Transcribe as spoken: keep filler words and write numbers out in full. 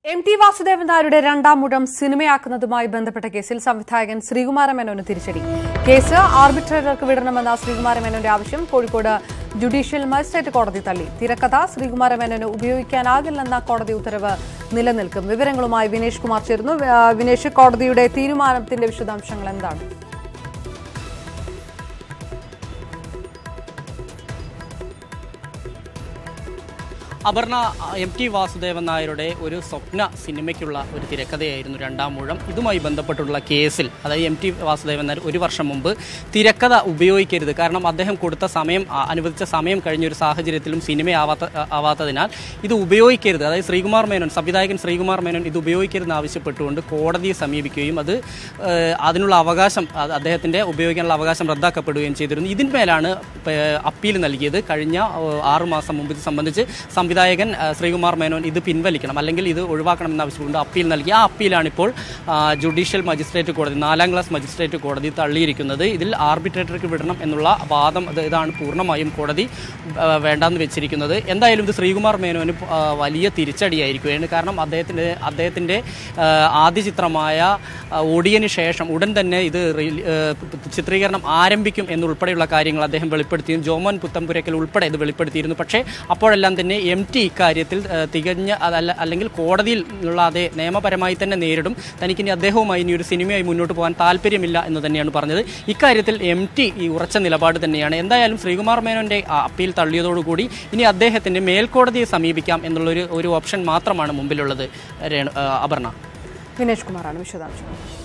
M T Vasudevan നായരുടെ രണ്ടാം മുഴം സിനിമയാക്കുന്നതുമായി ബന്ധപ്പെട്ട കേസിൽ സംവിധായകൻ ശ്രീകുമാര മേനോന് തിരിച്ചടി. കേസ് ആർബിട്രേറ്റർക്ക് വിടണമെന്ന ശ്രീകുമാര മേനോന്റെ ആവശ്യം കോഴിക്കോട് ജുഡീഷ്യൽ മജിസ്ട്രേറ്റ് കോടതി തള്ളി. തിരക്കഥ ശ്രീകുമാര മേനോന് ഉപയോഗിക്കാനാകില്ലെന്ന കോടതി ഉത്തരവ് നിലനിൽക്കും. വിവരങ്ങളുമായി വിനേഷ് കുമാർ ചേരുന്നു. വിനേഷ്, കോടതിയുടെ തീരുമാനത്തിന്റെ വിശദാംശങ്ങൾ എന്താണ്? അപർണ, എം ടി വാസുദേവൻ നായരുടെ ഒരു സ്വപ്ന സിനിമയ്ക്കുള്ള ഒരു തിരക്കഥയായിരുന്നു രണ്ടാം മൂഴം. ഇതുമായി ബന്ധപ്പെട്ടുള്ള കേസിൽ, അതായത് എം ടി വാസുദേവൻ നായർ ഒരു വർഷം മുമ്പ് തിരക്കഥ ഉപയോഗിക്കരുത്, കാരണം അദ്ദേഹം കൊടുത്ത സമയം അനുവദിച്ച സമയം കഴിഞ്ഞൊരു സാഹചര്യത്തിലും സിനിമയാവാത്ത ആവാത്തതിനാൽ ഇത് ഉപയോഗിക്കരുത്, അതായത് ശ്രീകുമാർ മേനോൻ സംവിധായകൻ ശ്രീകുമാർ മേനോൻ ഇത് ഉപയോഗിക്കരുതെന്ന് ആവശ്യപ്പെട്ടുകൊണ്ട് കോടതിയെ സമീപിക്കുകയും അത് അതിനുള്ള അവകാശം അദ്ദേഹത്തിൻ്റെ ഉപയോഗിക്കാനുള്ള അവകാശം റദ്ദാക്കപ്പെടുകയും ചെയ്തിരുന്നു. ഇതിന്മേലാണ് അപ്പീൽ നൽകിയത്. കഴിഞ്ഞ ആറുമാസം മുമ്പ് ഇത് സംബന്ധിച്ച് സംവിധായകൻ ശ്രീകുമാർ മേനോൻ ഇത് പിൻവലിക്കണം, അല്ലെങ്കിൽ ഇത് ഒഴിവാക്കണമെന്ന് ആവശ്യപ്പെട്ട് അപ്പീൽ നൽകി. ആ അപ്പീലാണിപ്പോൾ ജുഡീഷ്യൽ മജിസ്ട്രേറ്റ് കോടതി, നാലാം ക്ലാസ് മജിസ്ട്രേറ്റ് കോടതി തള്ളിയിരിക്കുന്നത്. ഇതിൽ ആർബിട്രേറ്റർക്ക് വിടണം എന്നുള്ള വാദം ഇതാണ് പൂർണ്ണമായും കോടതി വേണ്ടാന്ന് വെച്ചിരിക്കുന്നത്. എന്തായാലും ഇത് ശ്രീകുമാർ മേനോന് വലിയ തിരിച്ചടിയായിരിക്കുകയാണ്. കാരണം അദ്ദേഹത്തിൻ്റെ അദ്ദേഹത്തിൻ്റെ ആദ്യ ചിത്രമായ ഒടിയന് ശേഷം ഉടൻ തന്നെ ഇത് ചിത്രീകരണം ആരംഭിക്കും എന്നുൾപ്പെടെയുള്ള കാര്യങ്ങൾ അദ്ദേഹം വെളിപ്പെടുത്തിയിരുന്നു. ജോമോൻ പുത്തമ്പുരയ്ക്കൽ ഉൾപ്പെടെ ഇത് വെളിപ്പെടുത്തിയിരുന്നു. പക്ഷേ അപ്പോഴെല്ലാം തന്നെ എം ടി ഇക്കാര്യത്തിൽ തികഞ്ഞ അതല്ല അല്ലെങ്കിൽ കോടതിയിൽ ഉള്ള അതേ നിയമപരമായി തന്നെ നേരിടും, തനിക്കിനി അദ്ദേഹവുമായി ഇനി ഒരു സിനിമയായി മുന്നോട്ട് പോകാൻ താല്പര്യമില്ല എന്ന് തന്നെയാണ് പറഞ്ഞത്. ഇക്കാര്യത്തിൽ എം ടി ഈ ഉറച്ച നിലപാട് തന്നെയാണ്. എന്തായാലും ശ്രീകുമാർ മേനോന്റെ അപ്പീൽ തള്ളിയതോടുകൂടി ഇനി അദ്ദേഹത്തിന്റെ മേൽക്കോടതിയെ സമീപിക്കാം എന്നുള്ളൊരു ഒരു ഓപ്ഷൻ മാത്രമാണ് മുമ്പിലുള്ളത്. അപർണ, വിനേഷ് കുമാറാണ് വിശദാംശങ്ങൾ.